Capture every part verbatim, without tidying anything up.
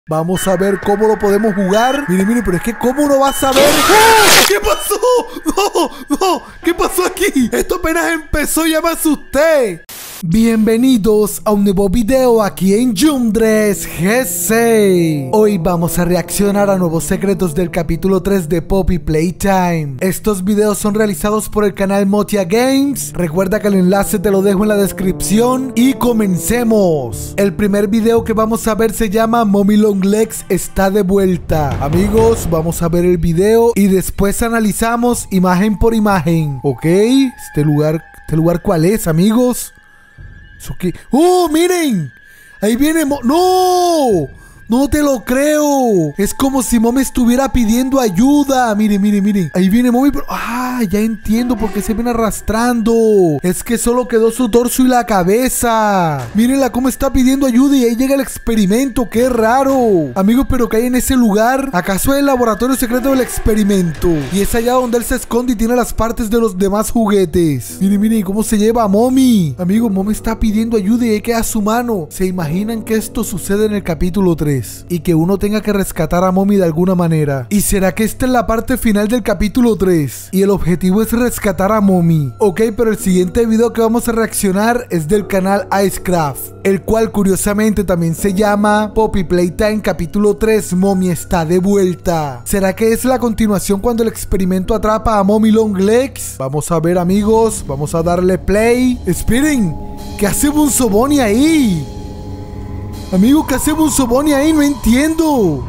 Vamos a ver cómo lo podemos jugar. Miren, miren, pero es que ¿cómo uno va a saber? ¡Oh! ¿Qué pasó? No, no, ¿qué pasó aquí? Esto apenas empezó y ya me asusté. Bienvenidos a un nuevo video aquí en Yundres G C. Hoy vamos a reaccionar a nuevos secretos del capítulo tres de Poppy Playtime. Estos videos son realizados por el canal Motia Games. Recuerda que el enlace te lo dejo en la descripción y comencemos. El primer video que vamos a ver se llama Mommy Long Legs está de vuelta. Amigos, vamos a ver el video y después analizamos imagen por imagen. Ok, este lugar, este lugar ¿cuál es, amigos? ¿Eso qué? ¡Oh, miren! Ahí viene Mo... ¡No! ¡No te lo creo! Es como si Mommy estuviera pidiendo ayuda. Miren, miren, miren. Ahí viene Mommy, pero... ¡Ah! Ya entiendo por qué se viene arrastrando. Es que solo quedó su torso y la cabeza. Mírenla cómo está pidiendo ayuda y ahí llega el experimento. ¡Qué raro! Amigos, ¿pero qué hay en ese lugar? ¿Acaso es el laboratorio secreto del experimento? Y es allá donde él se esconde y tiene las partes de los demás juguetes. Miren, miren cómo se lleva a Mommy. Amigos, Mommy está pidiendo ayuda y ahí queda su mano. ¿Se imaginan que esto sucede en el capítulo tres? Y que uno tenga que rescatar a Mommy de alguna manera. ¿Y será que esta es la parte final del capítulo tres? Y el objetivo es rescatar a Mommy. Ok, pero el siguiente video que vamos a reaccionar es del canal Icecraft, el cual curiosamente también se llama Poppy Playtime capítulo tres, Mommy está de vuelta. ¿Será que es la continuación cuando el experimento atrapa a Mommy Long Legs? Vamos a ver, amigos, vamos a darle play. Esperen, ¿qué hace Bunso Bonnie ahí? Amigo, ¿qué hace Bunso Bonnie ahí? No entiendo.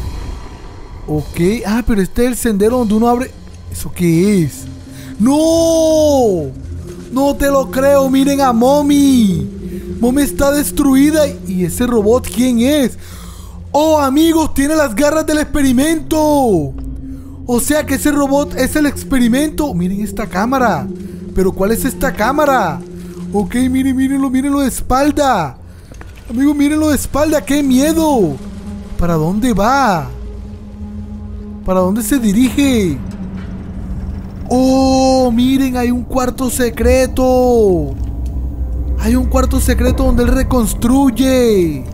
Ok, ah, pero este es el sendero donde uno abre... ¿Eso qué es? ¡No! No te lo creo, miren a Mommy. Mommy está destruida. ¿Y ese robot quién es? ¡Oh, amigos! Tiene las garras del experimento. O sea que ese robot es el experimento. Miren esta cámara. ¿Pero cuál es esta cámara? Ok, miren, mírenlo, mírenlo de espalda. Amigo, mírenlo de espalda, ¡qué miedo! ¿Para dónde va? ¿Para dónde se dirige? ¡Oh! Miren, hay un cuarto secreto. Hay un cuarto secreto donde él reconstruye.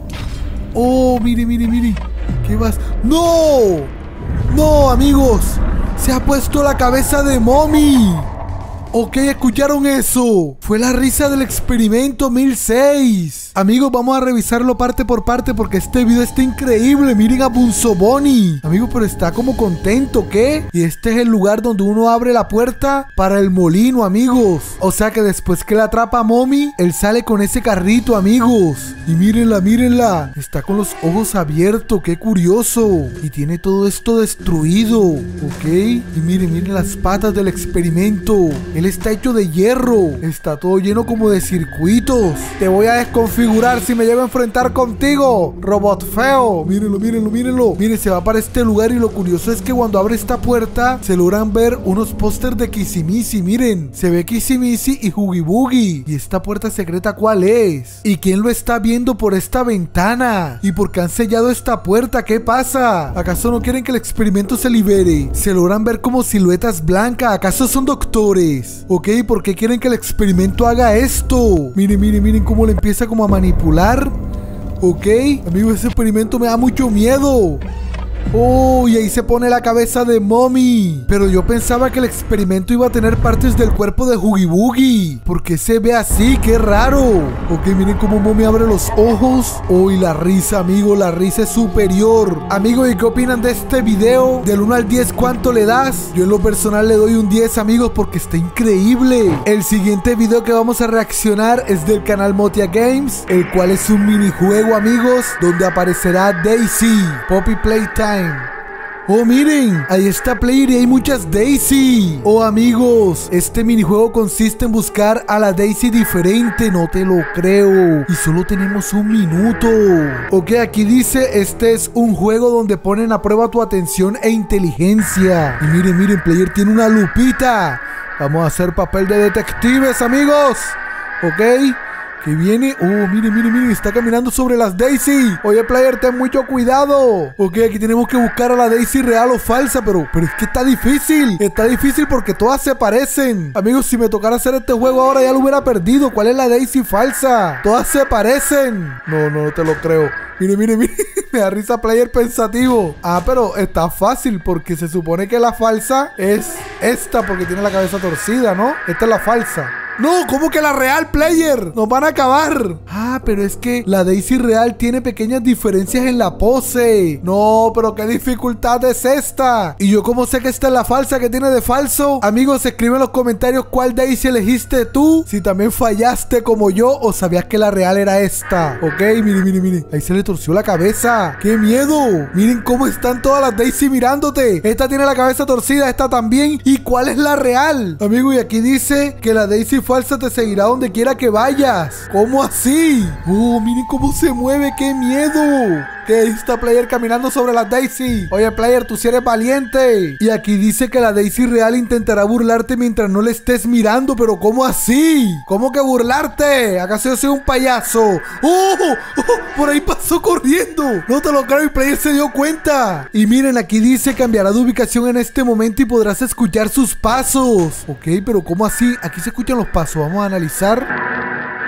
¡Oh! Miren, miren, miren. ¿Qué vas? ¡No! ¡No, amigos! Se ha puesto la cabeza de Mommy. Ok, ¿escucharon eso? Fue la risa del experimento mil seis. Amigos, vamos a revisarlo parte por parte porque este video está increíble. Miren a Bunso Bonnie. Amigos, pero está como contento, ¿qué? Y este es el lugar donde uno abre la puerta para el molino, amigos. O sea que después que la atrapa a Mommy, él sale con ese carrito, amigos. Y mírenla, mírenla. Está con los ojos abiertos, qué curioso. Y tiene todo esto destruido. Ok, y miren, miren las patas del experimento. Él está hecho de hierro. Está todo lleno como de circuitos. Te voy a desconfigurar si me llevo a enfrentar contigo, robot feo. Mírenlo, mírenlo, mírenlo. Miren, se va para este lugar y lo curioso es que cuando abre esta puerta se logran ver unos pósters de Kissimisi. Miren, se ve Kissimisi y Huggy Buggy. ¿Y esta puerta secreta cuál es? ¿Y quién lo está viendo por esta ventana? ¿Y por qué han sellado esta puerta? ¿Qué pasa? ¿Acaso no quieren que el experimento se libere? Se logran ver como siluetas blancas. ¿Acaso son doctores? Ok, ¿por qué quieren que el experimento haga esto? Miren, miren, miren cómo le empieza como a manipular. Ok, amigo, ese experimento me da mucho miedo. Oh, y ahí se pone la cabeza de Mommy. Pero yo pensaba que el experimento iba a tener partes del cuerpo de Huggy Buggy. ¿Por qué se ve así? ¡Qué raro! Ok, miren cómo Mommy abre los ojos. Oh, y la risa, amigo, la risa es superior. Amigo, ¿y qué opinan de este video? Del uno al diez, ¿cuánto le das? Yo en lo personal le doy un diez, amigos, porque está increíble. El siguiente video que vamos a reaccionar es del canal Motia Games, el cual es un minijuego, amigos, donde aparecerá Daisy, Poppy Playtime. Oh, miren, ahí está Player y hay muchas Daisy. Oh, amigos, este minijuego consiste en buscar a la Daisy diferente. No te lo creo. Y solo tenemos un minuto. Ok, aquí dice, este es un juego donde ponen a prueba tu atención e inteligencia. Y miren, miren, Player tiene una lupita. Vamos a hacer papel de detectives, amigos. Ok. Que viene. Oh, mire, mire, mire. Está caminando sobre las Daisy. Oye, player, ten mucho cuidado. Ok, aquí tenemos que buscar a la Daisy real o falsa. Pero, pero es que está difícil. Está difícil porque todas se parecen. Amigos, si me tocara hacer este juego ahora ya lo hubiera perdido. ¿Cuál es la Daisy falsa? Todas se parecen. No, no, no te lo creo. Mire, mire, mire. Me da risa player pensativo. Ah, pero está fácil porque se supone que la falsa es esta porque tiene la cabeza torcida, ¿no? Esta es la falsa. No, ¿cómo que la real, player? Nos van a acabar. Ah, pero es que la Daisy real tiene pequeñas diferencias en la pose. No, pero qué dificultad es esta. ¿Y yo cómo sé que esta es la falsa que tiene de falso? Amigos, escribe en los comentarios cuál Daisy elegiste tú. Si también fallaste como yo o sabías que la real era esta. Ok, mire, mire, mire. Ahí se le torció la cabeza. ¡Qué miedo! Miren cómo están todas las Daisy mirándote. Esta tiene la cabeza torcida, esta también. ¿Y cuál es la real? Amigo, y aquí dice que la Daisy falsa te seguirá donde quiera que vayas. ¿Cómo así? Oh, miren cómo se mueve. ¡Qué miedo! ¿Qué está player caminando sobre la Daisy? Oye, player, tú sí eres valiente. Y aquí dice que la Daisy real intentará burlarte mientras no le estés mirando. Pero ¿cómo así? ¿Cómo que burlarte? ¿Acaso yo soy un payaso? ¡Oh! ¡Oh! Por ahí pasó corriendo. No te lo creo y player se dio cuenta. Y miren, aquí dice cambiará de ubicación en este momento y podrás escuchar sus pasos. Ok, pero ¿cómo así? Aquí se escuchan los pasos. Vamos a analizar.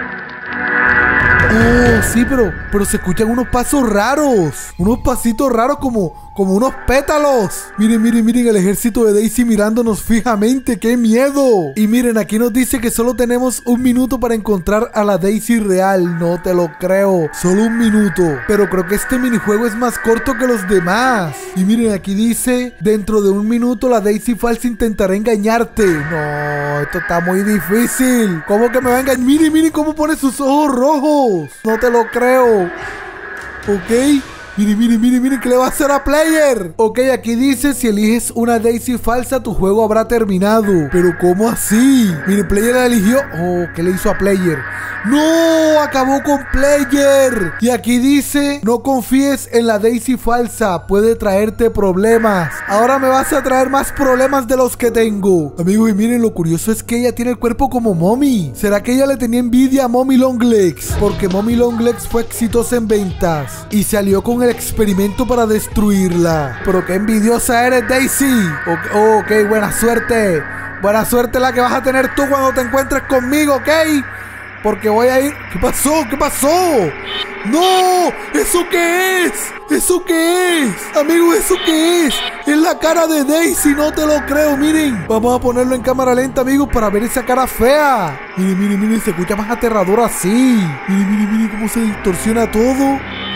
Oh, sí, pero, pero se escuchan unos pasos raros. Unos pasitos raros como, como unos pétalos. Miren, miren, miren el ejército de Daisy mirándonos fijamente. ¡Qué miedo! Y miren, aquí nos dice que solo tenemos un minuto para encontrar a la Daisy real. No te lo creo. Solo un minuto. Pero creo que este minijuego es más corto que los demás. Y miren, aquí dice, dentro de un minuto la Daisy falsa intentará engañarte. No, esto está muy difícil. ¿Cómo que me va a engañar? Miren, miren cómo pone sus ojos rojos. No te lo creo. Ok. Miren, miren, miren, miren, ¿qué le va a hacer a player? Ok, aquí dice, si eliges una Daisy falsa, tu juego habrá terminado. Pero ¿cómo así? Miren, player la eligió. Oh, ¿qué le hizo a player? ¡No! ¡Acabó con player! Y aquí dice, no confíes en la Daisy falsa, puede traerte problemas. Ahora me vas a traer más problemas de los que tengo. Amigos, y miren, lo curioso es que ella tiene el cuerpo como Mommy. ¿Será que ella le tenía envidia a Mommy Longlegs? Porque Mommy Longlegs fue exitosa en ventas y se alió con el experimento para destruirla. Pero qué envidiosa eres, Daisy. Ok, ok, buena suerte. Buena suerte la que vas a tener tú cuando te encuentres conmigo, ¿ok? Porque voy a ir... ¿Qué pasó? ¿Qué pasó? ¡No! ¿Eso qué es? ¿Eso qué es? Amigo, ¿eso qué es? Es la cara de Daisy, no te lo creo, miren. Vamos a ponerlo en cámara lenta, amigos, para ver esa cara fea. Miren, miren, miren, se escucha más aterrador así. Miren, miren, miren cómo se distorsiona todo.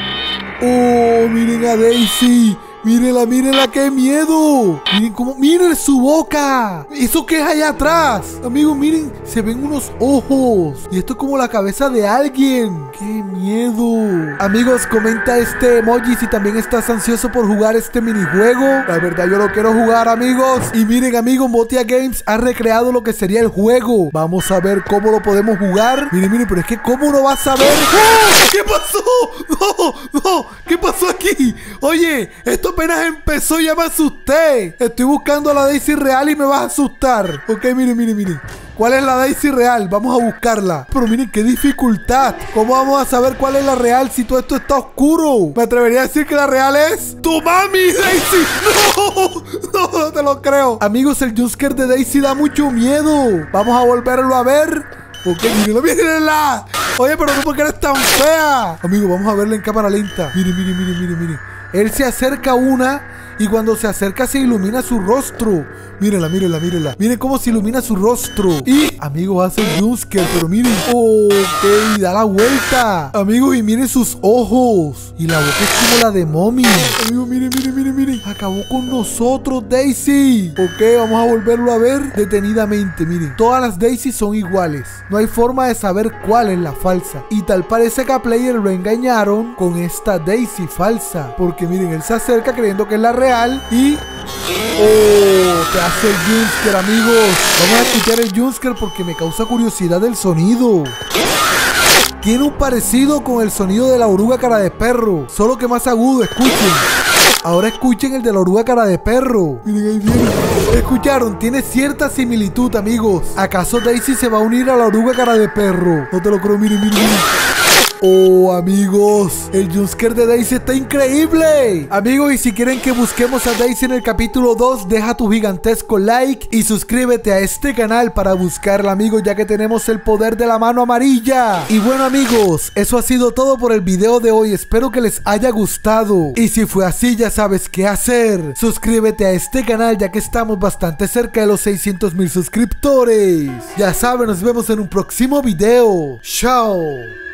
¡Oh! Miren a Daisy. Mírenla, mírenla, qué miedo. Miren cómo, miren su boca. ¿Eso qué es allá atrás? Amigos, miren, se ven unos ojos. Y esto es como la cabeza de alguien. ¡Qué miedo! Amigos, comenta este emoji si también estás ansioso por jugar este minijuego. La verdad, yo lo quiero jugar, amigos. Y miren, amigos, Motia Games ha recreado lo que sería el juego. Vamos a ver cómo lo podemos jugar. Miren, miren, pero es que ¿cómo uno va a saber? ¡Ah! ¿Qué pasó? No, no, ¿qué pasó aquí? Oye, esto apenas empezó y ya me asusté. Estoy buscando a la Daisy real y me vas a asustar. Ok, miren, miren, miren. ¿Cuál es la Daisy real? Vamos a buscarla. Pero miren qué dificultad. ¿Cómo vamos a saber cuál es la real si todo esto está oscuro? Me atrevería a decir que la real es tu mami, Daisy. No, no, no te lo creo. Amigos, el jumpscare de Daisy da mucho miedo. Vamos a volverlo a ver. Ok, mírenla, mírenla. Oye, pero tú por qué eres tan fea. Amigo, vamos a verla en cámara lenta. Miren, miren, miren, miren, miren. Él se acerca a una y cuando se acerca se ilumina su rostro. Mírenla, mírenla, mírenla. Miren cómo se ilumina su rostro. Y, amigos, hace un jumpscare, pero miren. Ok, da la vuelta. Amigos, y miren sus ojos. Y la boca es como la de Mommy. Amigos, miren, miren, miren, miren. Acabó con nosotros, Daisy. Ok, vamos a volverlo a ver detenidamente. Miren, todas las Daisy son iguales. No hay forma de saber cuál es la falsa. Y tal parece que a Player lo engañaron con esta Daisy falsa. Porque miren, él se acerca creyendo que es la real y... ¡oh! Te hace el jumpscare, amigos. Vamos a escuchar el jumpscare porque me causa curiosidad el sonido. Tiene un parecido con el sonido de la oruga cara de perro, solo que más agudo, escuchen. Ahora escuchen el de la oruga cara de perro. Miren, ahí viene. ¿Escucharon? Tiene cierta similitud, amigos. ¿Acaso Daisy se va a unir a la oruga cara de perro? No te lo creo, miren, miren, miren. Oh, amigos, el jumpscare de Daisy está increíble. Amigos, y si quieren que busquemos a Daisy en el capítulo dos, deja tu gigantesco like y suscríbete a este canal para buscarla, amigos, ya que tenemos el poder de la mano amarilla. Y bueno, amigos, eso ha sido todo por el video de hoy. Espero que les haya gustado. Y si fue así, ya sabes qué hacer. Suscríbete a este canal, ya que estamos bastante cerca de los seiscientos mil suscriptores. Ya saben, nos vemos en un próximo video. Chao.